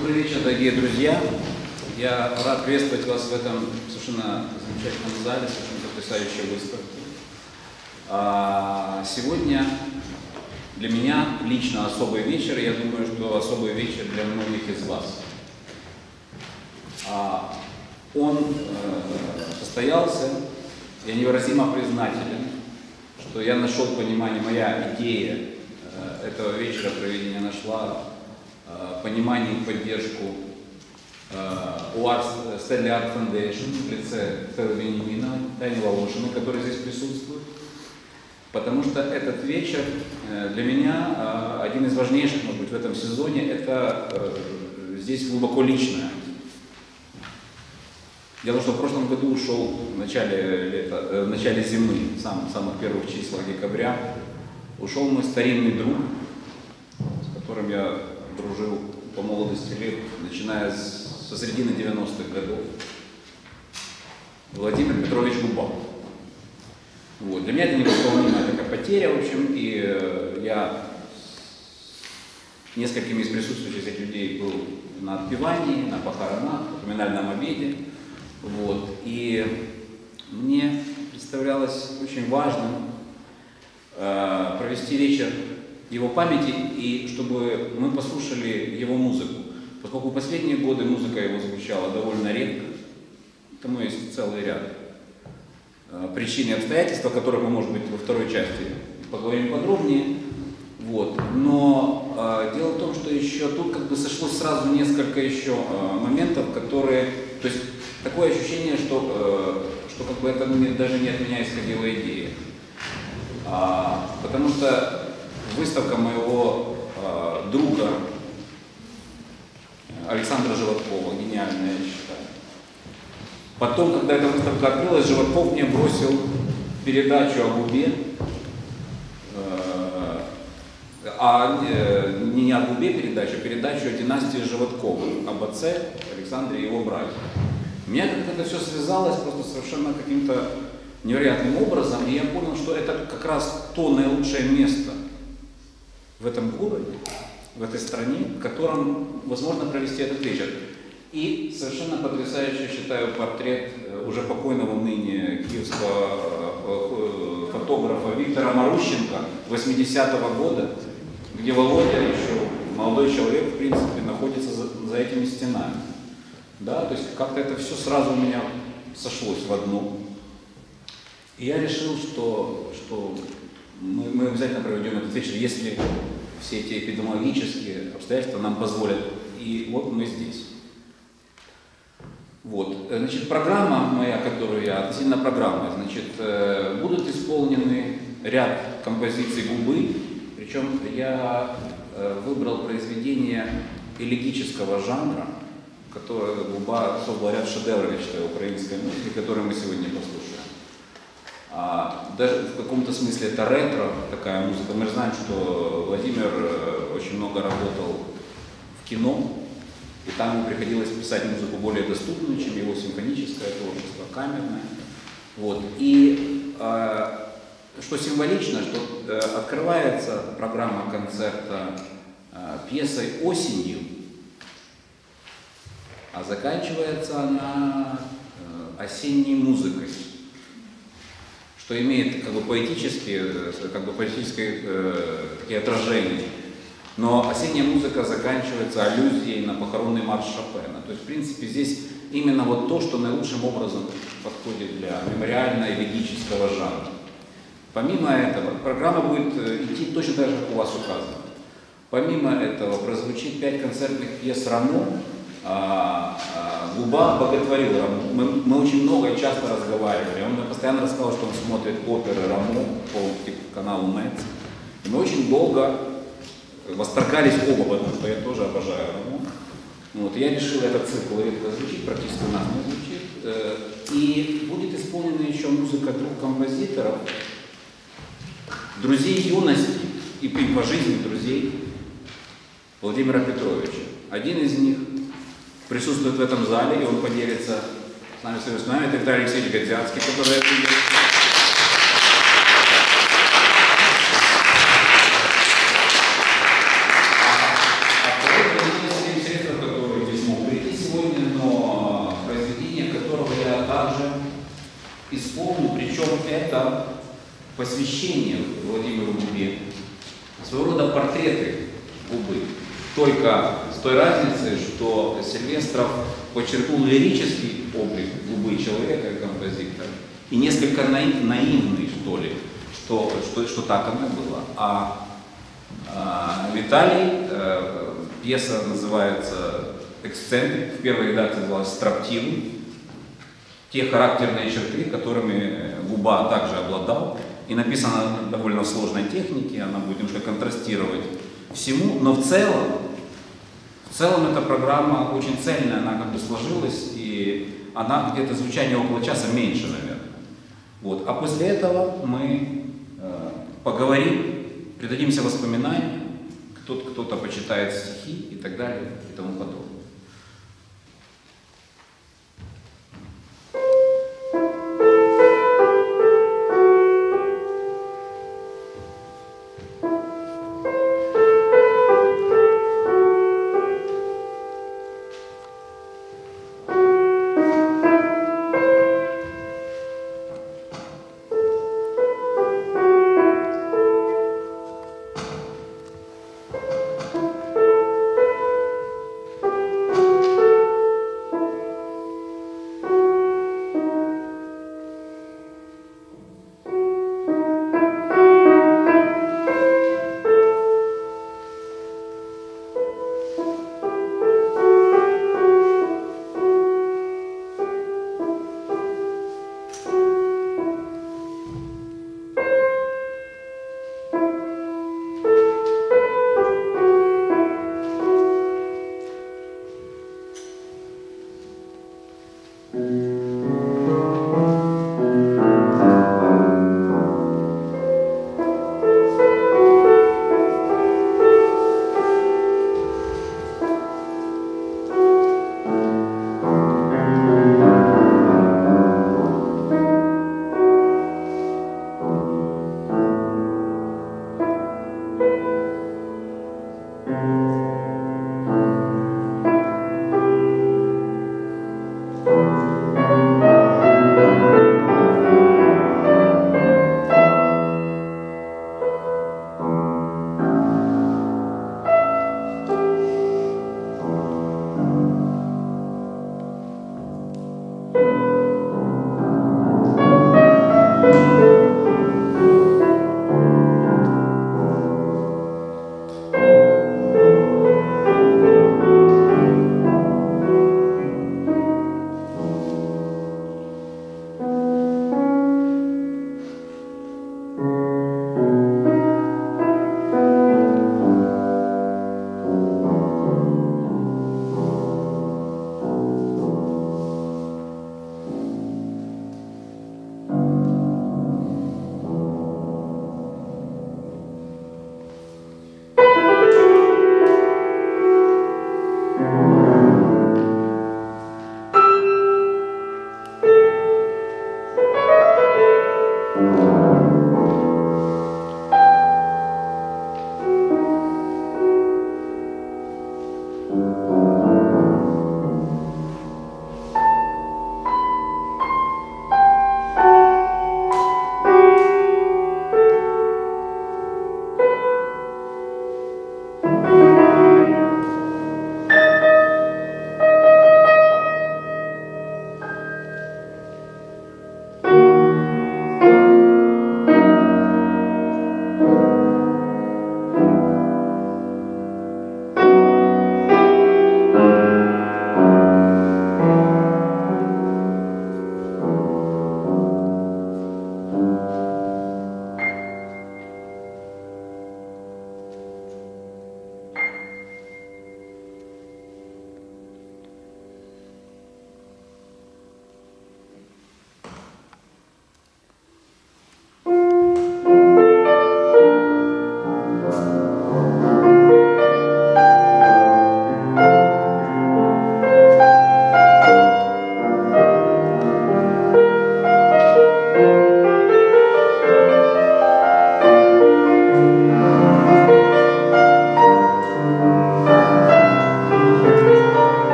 Добрый вечер, дорогие друзья. Я рад приветствовать вас в этом совершенно замечательном зале, совершенно потрясающей выставке. Сегодня для меня лично особый вечер, я думаю, что особый вечер для многих из вас. Он состоялся, я невыразимо признателен, что я нашел понимание, моя идея этого вечера проведения нашла понимание и поддержку у Stanley Art Foundation в лице Стеллы Вениаминовой, Тани Волошиной, которые здесь присутствуют. Потому что этот вечер для меня один из важнейших, может быть, в этом сезоне, это здесь глубоко личное. Дело в том, что в прошлом году ушел в начале зимы, в самых первых числах декабря, ушел мой старинный друг, с которым я дружил по молодости лет, начиная со середины 90-х годов, Владимир Петрович Губа. Вот. Для меня это невосполнимая такая потеря, в общем, и я с несколькими из присутствующих этих людей был на отпевании, на похоронах, на поминальном обеде. Вот. И мне представлялось очень важным провести вечер его памяти, и чтобы мы послушали его музыку. Поскольку в последние годы музыка его звучала довольно редко, тому есть целый ряд причин и обстоятельств, о которых мы, может быть, во второй части поговорим подробнее. Вот. Но дело в том, что еще тут как бы сошлось сразу несколько еще моментов, которые... То есть такое ощущение, что как бы это даже не от меня исходила идея. Потому что выставка моего друга Александра Животкова, гениальная, я считаю. Потом, когда эта выставка открылась, Животков мне бросил передачу о Губе, не о Губе передачу, а передачу о династии Животковых, об отце Александре и его брате. У меня как-то это все связалось просто совершенно каким-то невероятным образом, и я понял, что это как раз то наилучшее место в этом городе, в этой стране, в котором возможно провести этот вечер. И совершенно потрясающе считаю портрет уже покойного ныне киевского фотографа Виктора Марущенко 80-го года, где Володя, еще молодой человек, в принципе, находится за этими стенами. Да, то есть как-то это все сразу у меня сошлось в одно. И я решил, что мы обязательно проведем этот вечер, если все эти эпидемиологические обстоятельства нам позволят. И вот мы здесь. Вот. Значит, программа моя, которую я, относительно программы, значит, будут исполнены ряд композиций Губы, причем я выбрал произведение элегического жанра, которое Губа создал ряд шедевров, я считаю, украинской музыки, которые мы сегодня послушаем. Даже в каком-то смысле это ретро, такая музыка. Мы же знаем, что Владимир очень много работал в кино, и там ему приходилось писать музыку более доступную, чем его симфоническое творчество, камерное. Вот. И что символично, что открывается программа концерта пьесой «Осенью», а заканчивается она осенней музыкой, что имеет как бы поэтические такие отражения. Но осенняя музыка заканчивается аллюзией на похоронный марш Шопена. То есть, в принципе, здесь именно вот то, что наилучшим образом подходит для мемориально-элегического жанра. Помимо этого, программа будет идти точно так же, как у вас указано. Помимо этого, прозвучит 5 концертных пьес Рамо. Губа боготворил Рамо. Мы очень много и часто разговаривали. Он мне постоянно рассказывал, что он смотрит оперы Рамо по каналу МЭЦ. И мы очень долго восторгались оба, потому что я тоже обожаю Рамо. Вот, я решил этот цикл редко звучит, практически у нас не звучит. И будет исполнена еще музыка 2 композиторов, друзей юности и по жизни друзей Владимира Петровича. Один из них присутствует в этом зале, и он поделится с нами своими воспоминаниями. Это Виталий Алексеевич Годзянский, который это делает. А второй средства, которые посвящение Владимиру Губе, своего рода портреты Губы. Только с той разницей, что Сильвестров подчеркнул лирический облик Губы человека и композитора, и несколько наивный, что ли, что так оно было. А Виталий, пьеса называется «Эксцентрик», в первой редакции называлась «Строптивый». Те характерные черты, которыми Губа также обладал. И написана на довольно сложной технике, она будет немножко контрастировать всему, но в целом эта программа очень цельная, она как бы сложилась, и она где-то звучание около часа меньше, наверное. Вот. А после этого мы поговорим, предадимся воспоминаниям, кто-то почитает стихи и так далее и тому подобное.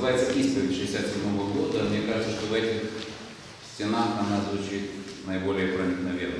называется «Исповедь 67 года». Мне кажется, что в этих стенах она звучит наиболее проникновенно.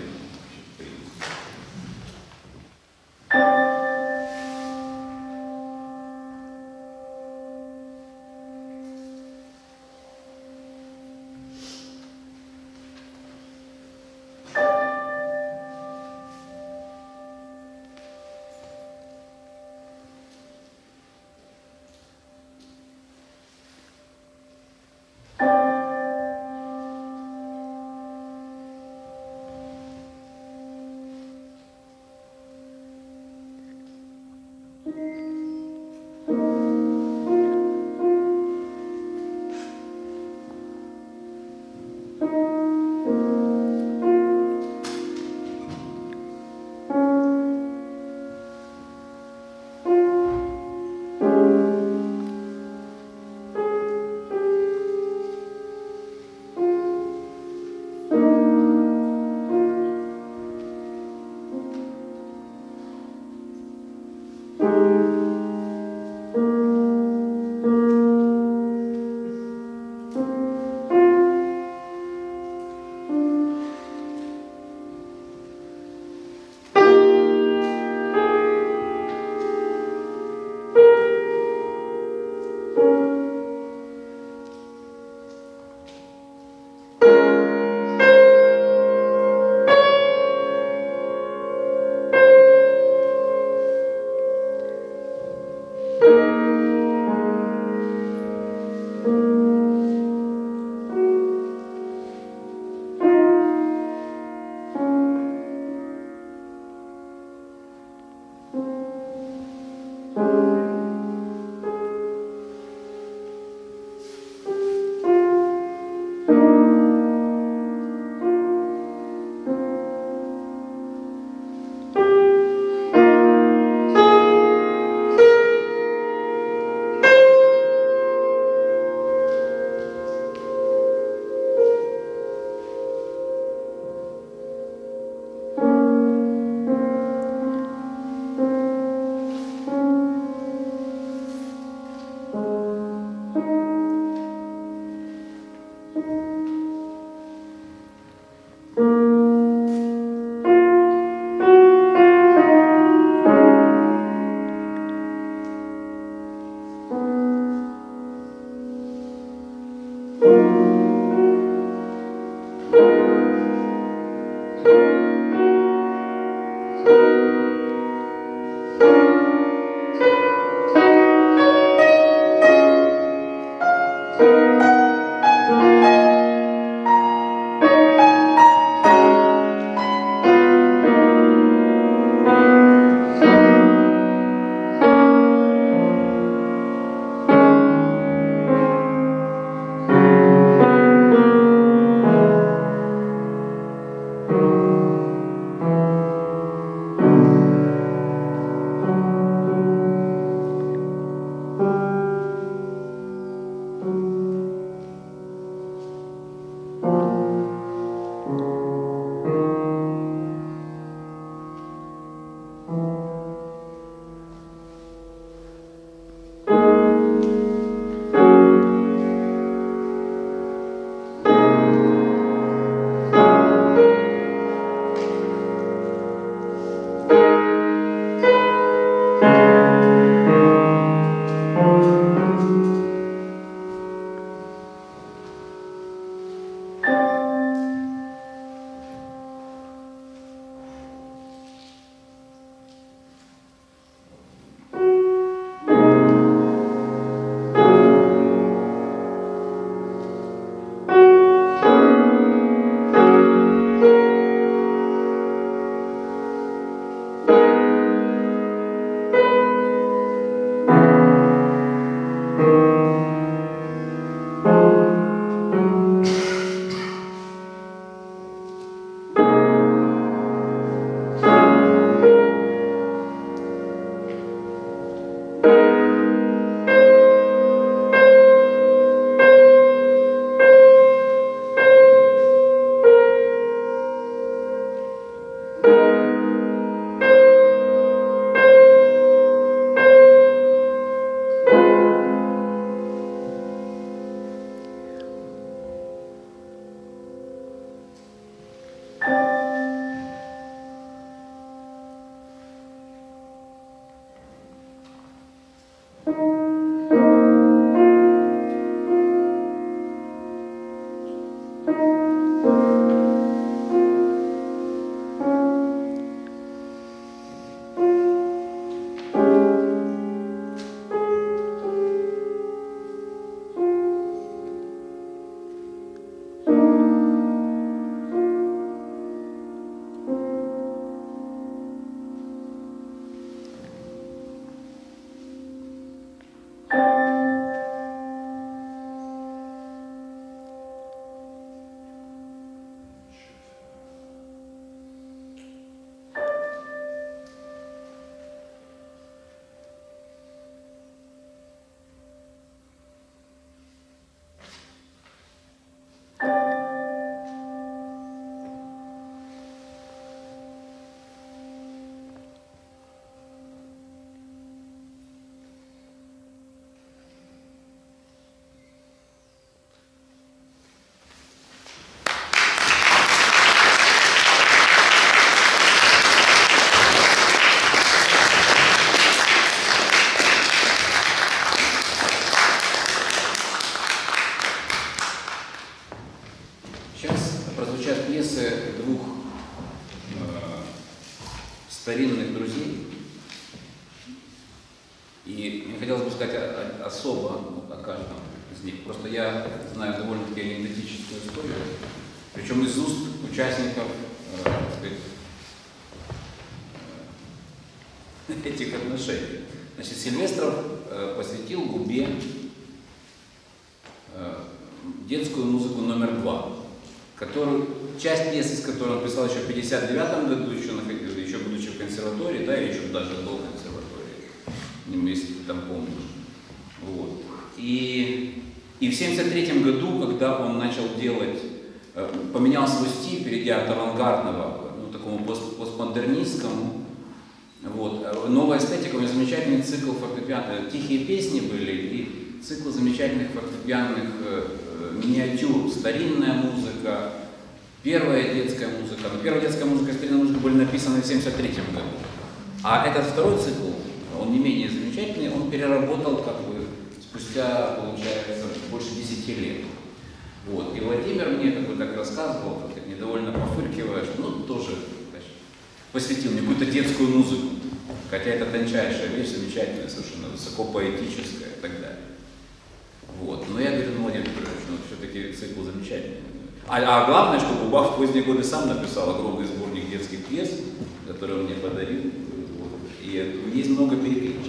Прозвучат пьесы двух старинных друзей. И мне хотелось бы сказать особо о каждом из них. Просто я знаю довольно-таки анекдотическую историю, причем из уст участников этих отношений. Значит, Сильвестров посвятил Губе детскую музыку номер 2, часть пьесы, из которой он писал еще в 1959 году, еще будучи в консерватории, да, или еще даже до консерватории, если ты там помнишь. Вот. И в 1973 году, когда он начал делать, поменял свой стиль, перейдя от авангардного, такому постмодернистскому, вот, новая эстетика, у него замечательный цикл фортепиано, тихие песни были, и цикл замечательных фортепианных миниатюр, старинная музыка, первая детская музыка. Но первая детская музыка и старинная музыка были написаны в 1973 году. А этот второй цикл, он не менее замечательный, он переработал спустя, получается, больше 10 лет. Вот. И Владимир мне так рассказывал, как недовольно пофыркивая, что тоже посвятил мне какую-то детскую музыку. Хотя это тончайшая вещь, замечательная, совершенно высокопоэтическая и так далее. Вот. Но я говорю, Владимир Петрович, все-таки цикл замечательный. А главное, что Губа в поздние годы сам написал огромный сборник детских пьес, который он мне подарил. Вот. И есть много перекличек.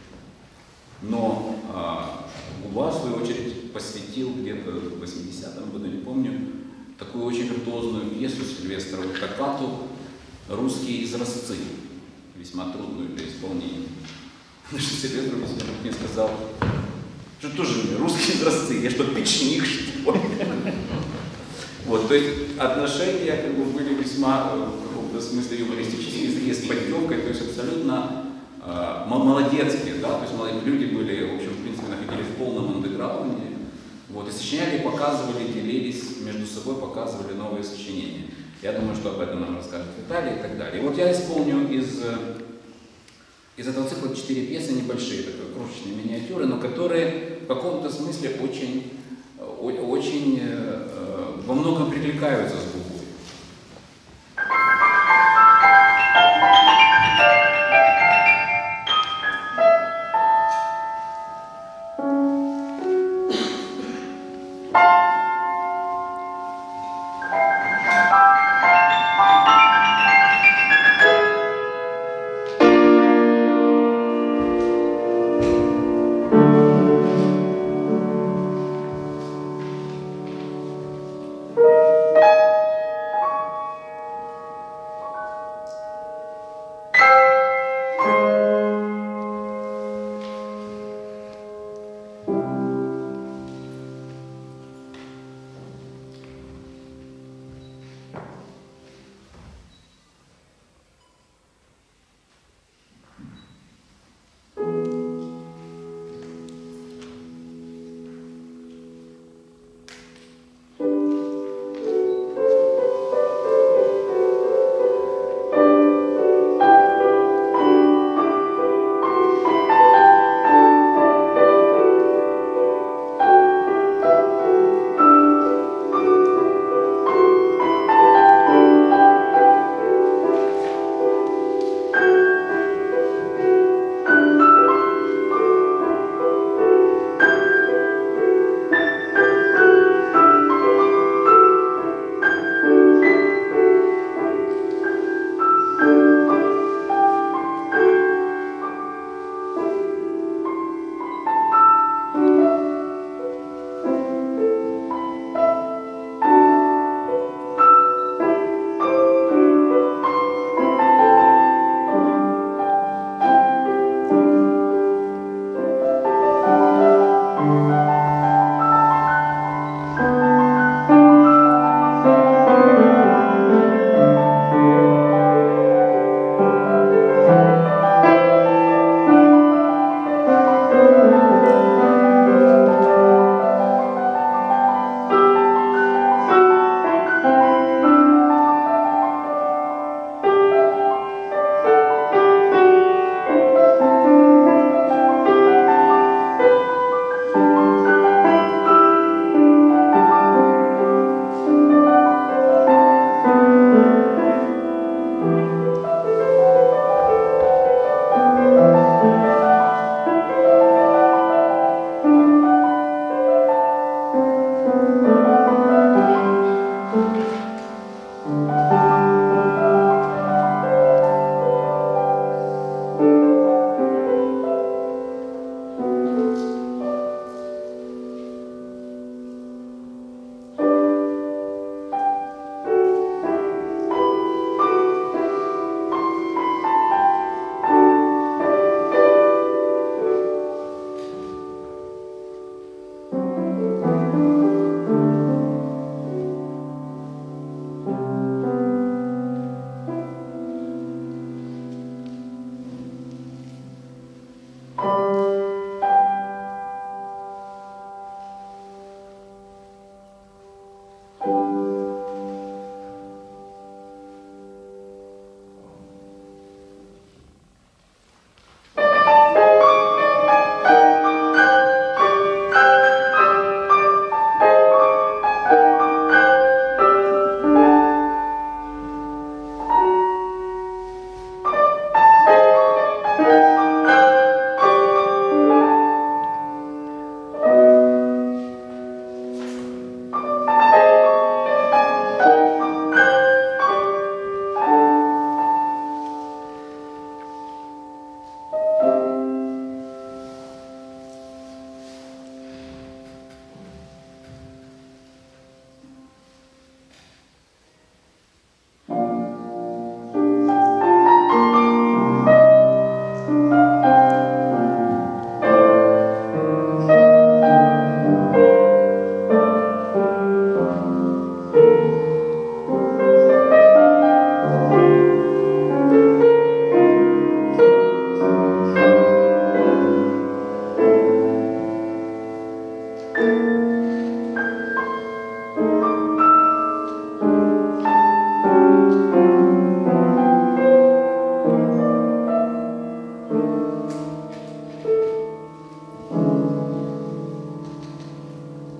Но Губа, в свою очередь, посвятил где-то в 80-м году, не помню, такую очень виртуозную пьесу Сильвестрову «Токкату» «Русские изразцы», весьма трудную для исполнения. Потому что Сильвестров мне сказал, что тоже русские изразцы, я что, печник, что ли? Вот, то есть отношения были весьма, в каком-то смысле, юмористические, с поддевкой, то есть абсолютно молодецкие, да, то есть люди были, в общем, в принципе, находились в полном андеграунде, вот, и сочиняли, показывали, делились между собой, показывали новые сочинения. Я думаю, что об этом нам расскажет Виталий и так далее. И вот я исполню из этого цикла 4 пьесы небольшие, такие крошечные миниатюры, но которые в каком-то смысле очень во многом прикликаются с Губой.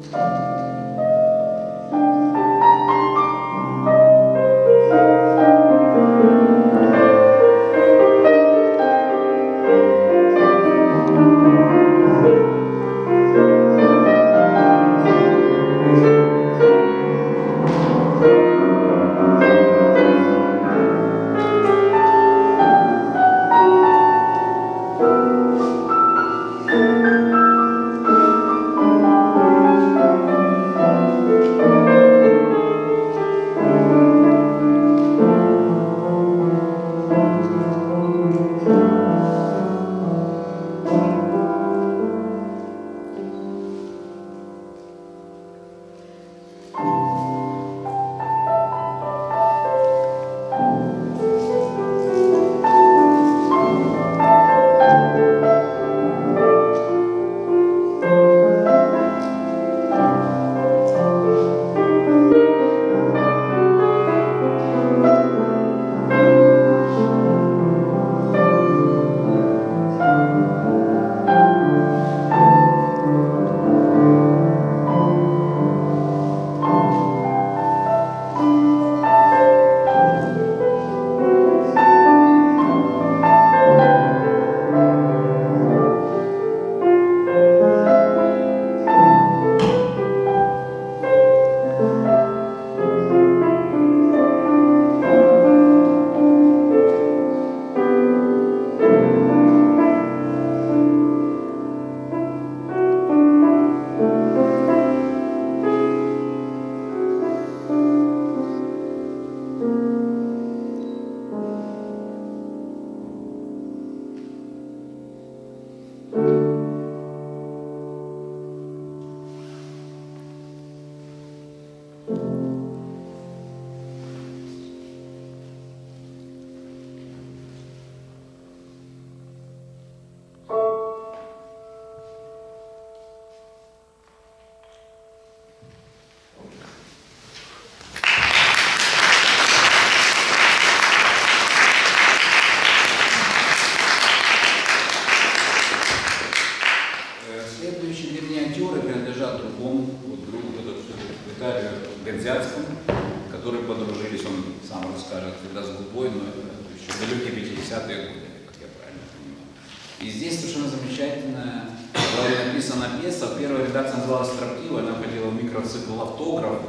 которые подружились, он сам расскажет, когда с Гудбой, но это еще далекие 50-е годы, как я правильно понимаю. И здесь совершенно замечательная была написана пьеса. Первая редакция называлась «Строптивая», она входила в микроцикл «Автограф»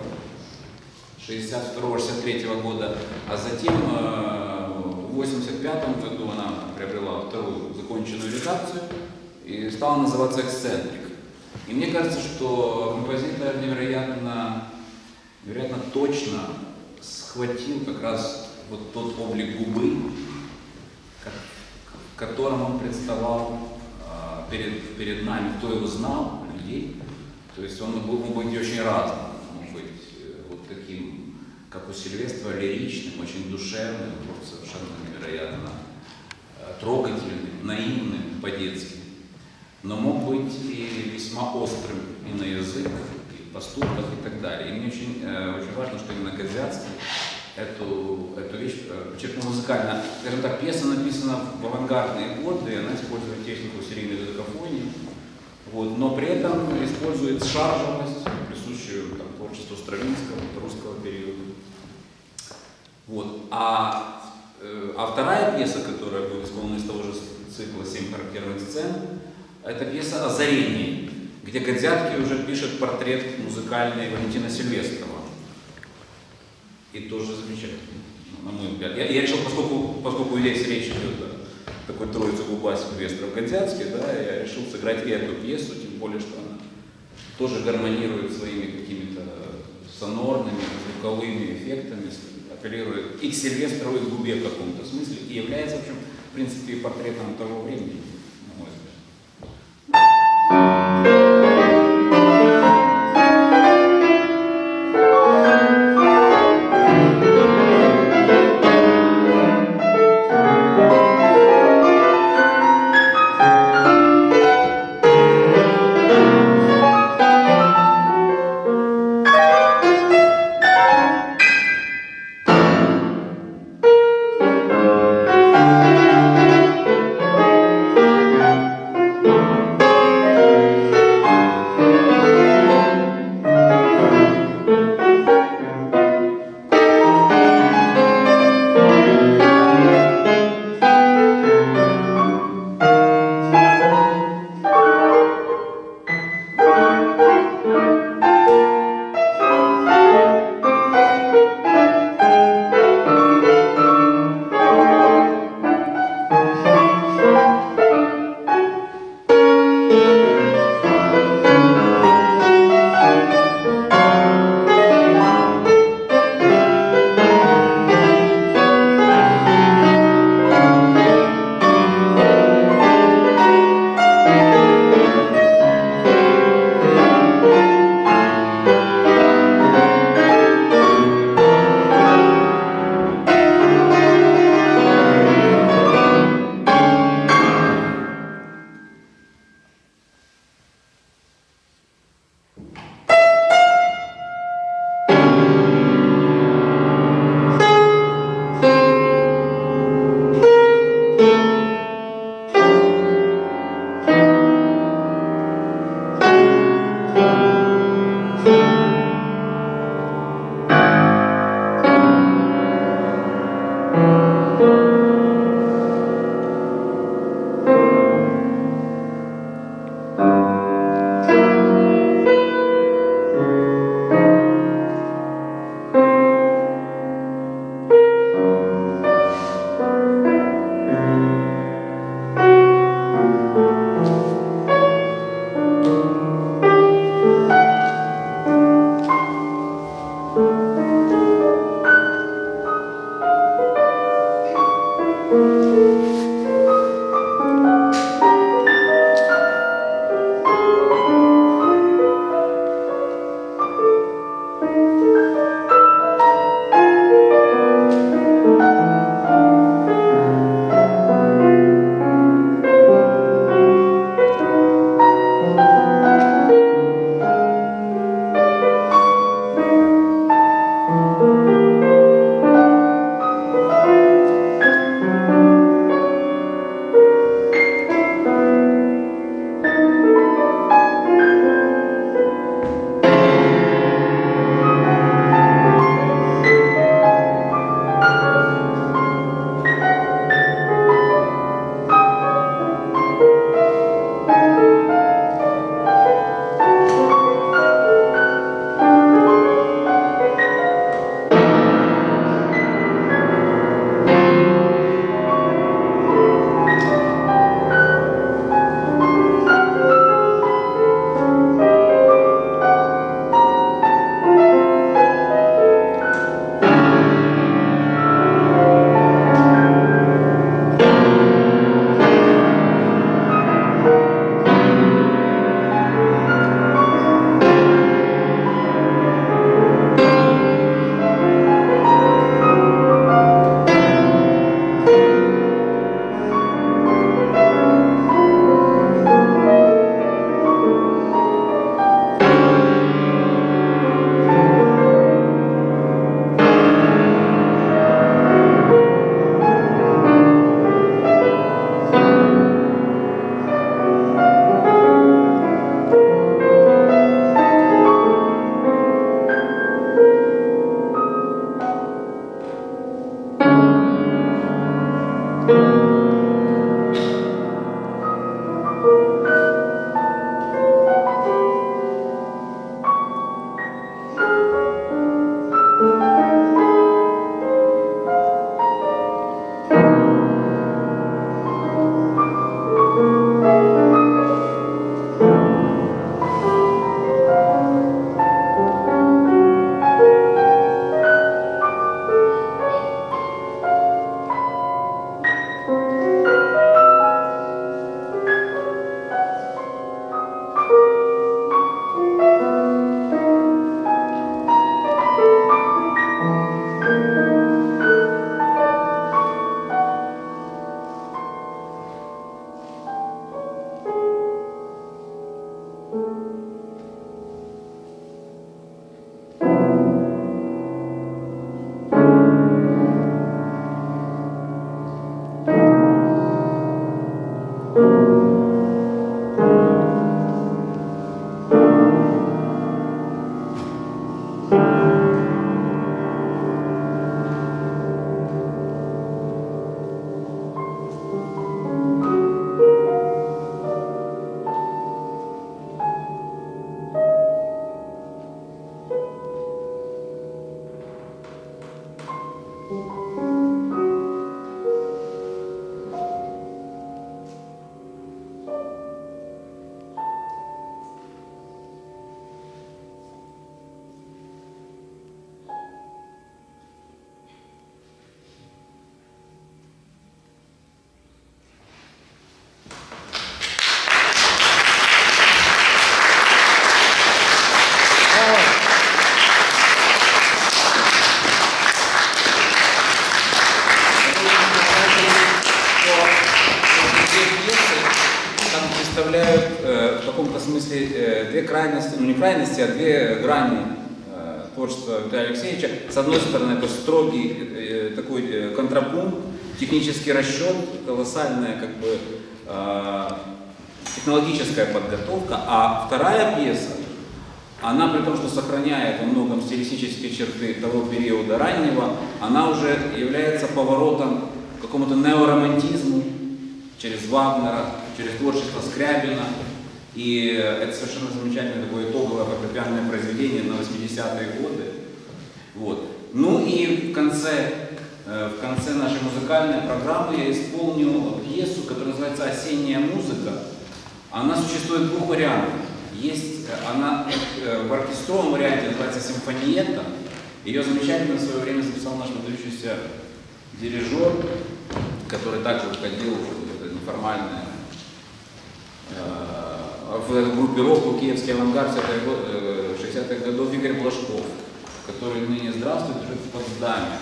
62-63 года, а затем в 85 году она приобрела вторую законченную редакцию и стала называться «Эксцентрик». И мне кажется, что композитор невероятно точно схватил как раз вот тот облик губы, в котором он представал перед нами, кто его знал, людей. То есть он мог быть очень разным, мог быть вот таким, как у Сильвестра, лиричным, очень душевным, совершенно невероятно трогательным, наивным по-детски. Но мог быть и весьма острым и на язык, и в поступках и так далее. И мне очень важно, что именно Козятский эту вещь подчеркнул музыкально. Скажем так, пьеса написана в авангардные годы, и она использует технику серийной додекафонии, вот, но при этом использует шаржевость, присущую творчеству Стравинского, русского периода. Вот. А вторая пьеса, которая будет исполнена из того же цикла «7 характерных сцен», это пьеса «Озарение», где Козятский уже пишет портрет музыкальный Валентина Сильвестрова. И тоже замечательно, на мой взгляд. Я решил, поскольку здесь речь идет о такой троице Губа, Сильвестров, Козятский, да, я решил сыграть и эту пьесу, тем более, что она тоже гармонирует своими какими-то сонорными, звуковыми эффектами, апеллирует и к Сильвестрову, и к Губе в каком-то смысле, и является, в общем, в принципе, портретом того времени. В каком-то смысле две крайности, ну не крайности, а две грани творчества Виталия Алексеевича. С одной стороны, это строгий такой контрапункт, технический расчет, колоссальная как бы технологическая подготовка, а вторая пьеса, она при том, что сохраняет во многом стилистические черты того периода раннего, она уже является поворотом к какому-то неоромантизму через Вагнера, через творчество Скрябина. И это совершенно замечательное такое итоговое фортепианное произведение на 80-е годы. Вот. Ну и в конце нашей музыкальной программы я исполню пьесу, которая называется «Осенняя музыка». Она существует в двух вариантах. Есть она в оркестровом варианте, называется «Симфониетта». Ее замечательно в свое время записал наш выдающийся дирижер, который также входил в это неформальное в группировку «Киевский авангард» 60-х годов Игорь Блажков, который ныне здравствует, живет в Потсдаме.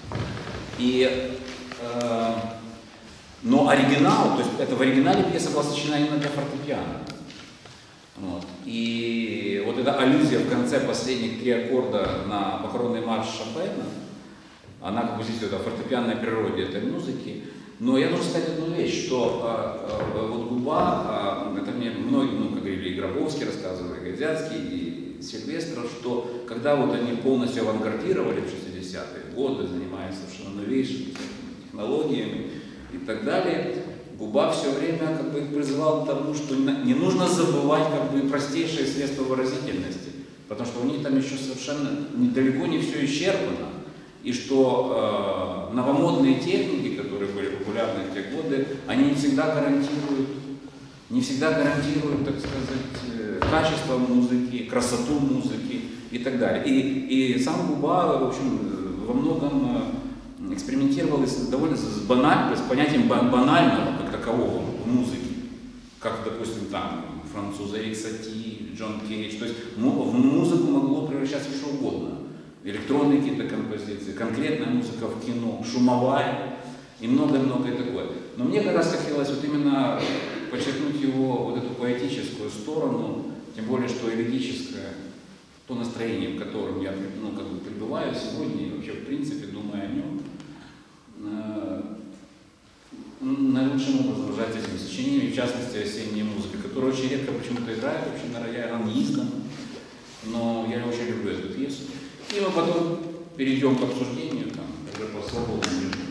Но оригинал, то есть это в оригинале пьеса была сочинена именно для фортепиано. Вот. И вот эта аллюзия в конце последних 3 аккорда на похоронный марш Шопена, она как бы здесь о фортепианной природе этой музыки. Но я должен сказать одну вещь, что вот губа, это мне многие, ну, как говорили, и Гробовский рассказывал, и Годзяцкий, и Сильвестров, что когда вот они полностью авангардировали в 60-е годы, занимаясь совершенно новейшими технологиями и так далее, губа все время как бы призывал к тому, что не нужно забывать как бы простейшие средства выразительности, потому что у них там еще совершенно далеко не все исчерпано. И что новомодные техники, которые были популярны в те годы, они не всегда гарантируют, так сказать, качество музыки, красоту музыки и так далее. И сам Губа, в общем, во многом экспериментировал довольно с понятием банального как такового в музыке, как, допустим, там французы Эрик Сати, Джон Кейдж. То есть в музыку могло превращаться что угодно. Электронные какие-то композиции, конкретная музыка в кино, шумовая и многое-многое такое. Но мне как раз хотелось вот именно подчеркнуть его вот эту поэтическую сторону, тем более, что элегическое, то настроение, в котором я как бы пребываю сегодня и вообще в принципе думаю о нем, наилучшим образом выражать этими сочинениями, в частности «Осенняя музыка», которая очень редко почему-то играет вообще на рояле, она не издана, но я очень люблю эту пьесу. И мы потом перейдем к обсуждению, там, уже по свободному режиму.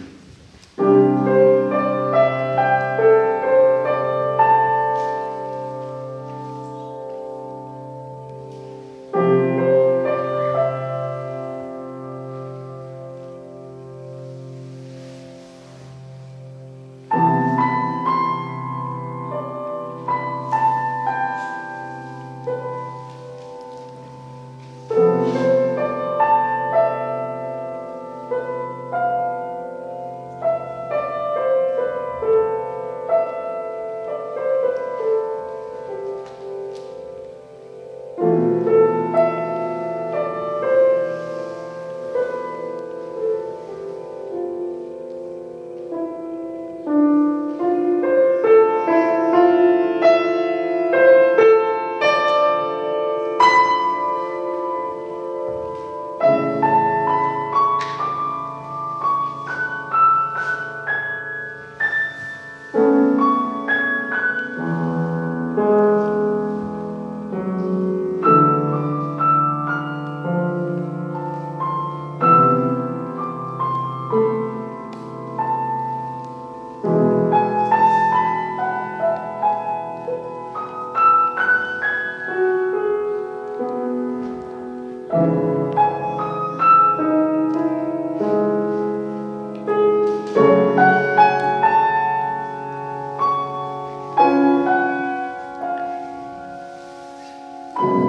Thank you.